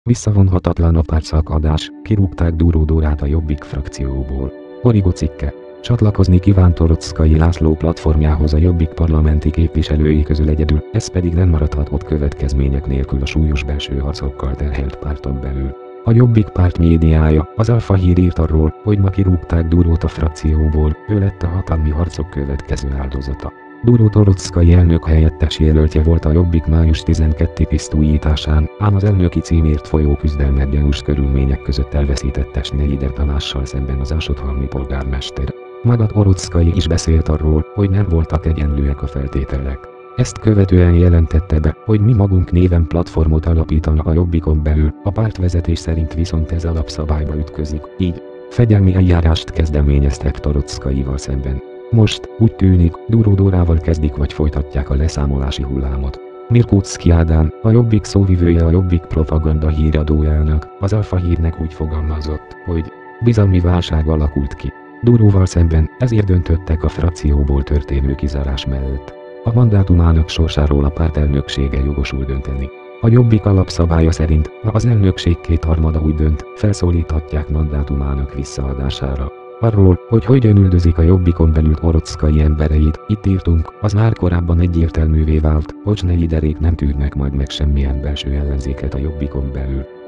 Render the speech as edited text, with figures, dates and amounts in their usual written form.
Visszavonhatatlan a pártszakadás, kirúgták Dúró Dórát a Jobbik frakcióból. Origo cikke. Csatlakozni kívánt Toroczkai László platformjához a Jobbik parlamenti képviselői közül egyedül, ez pedig nem maradhat ott következmények nélkül a súlyos belső harcokkal terhelt párton belül. A Jobbik párt médiája, az Alfa Hír írt arról, hogy ma kirúgták Dúrót a frakcióból, ő lett a hatalmi harcok következő áldozata. Dúró Toroczkai elnök helyettes jelöltje volt a Jobbik május 12 tisztújításán, ám az elnöki címért folyó küzdelmet gyanús körülmények között elveszítette Schneider Tamással szemben az ásóthalmi polgármester. Maga Toroczkai is beszélt arról, hogy nem voltak egyenlőek a feltételek. Ezt követően jelentette be, hogy mi magunk néven platformot alapítanak a Jobbikon belül, a pártvezetés szerint viszont ez alapszabályba ütközik, így fegyelmi eljárást kezdeményeztek Toroczkaival szemben. Most, úgy tűnik, Dúró Dórával kezdik vagy folytatják a leszámolási hullámot. Mirkóczky Ádám, a Jobbik szóvivője, a Jobbik propaganda híradójának, az Alfa Hírnek úgy fogalmazott, hogy bizalmi válság alakult ki Dúróval szemben, ezért döntöttek a frakcióból történő kizárás mellett. A mandátumának sorsáról a párt elnöksége jogosul dönteni. A Jobbik alapszabálya szerint, ha az elnökség kétharmada úgy dönt, felszólíthatják mandátumának visszaadására. Arról, hogy hogyan üldözik a Jobbikon belül Toroczkai embereit, itt írtunk, az már korábban egyértelművé vált, hogy Schneiderék nem tűrnek majd meg semmilyen belső ellenzéket a Jobbikon belül.